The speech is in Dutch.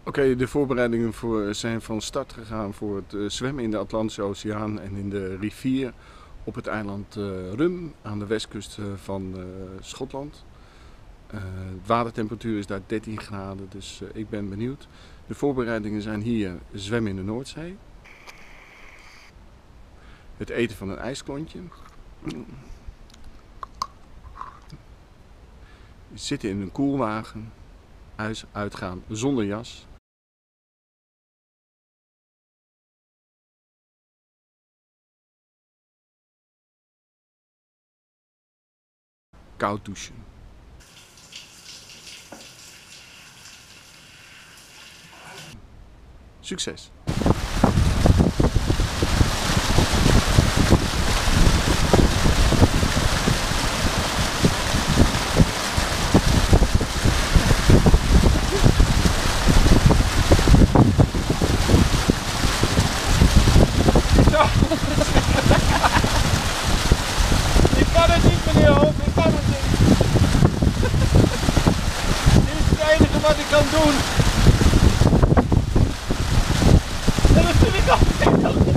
Oké, de voorbereidingen zijn van start gegaan voor het zwemmen in de Atlantische Oceaan en in de rivier op het eiland Rum aan de westkust van Schotland. De watertemperatuur is daar 13 graden, dus ik ben benieuwd. De voorbereidingen zijn hier zwemmen in de Noordzee. Het eten van een ijsklontje. Zitten in een koelwagen. Uitgaan zonder jas. Koud douchen. Succes! Ik kan het niet, meneer Hoop, ik kan het niet. Dit is het enige wat ik kan doen. En dat vind ik altijd.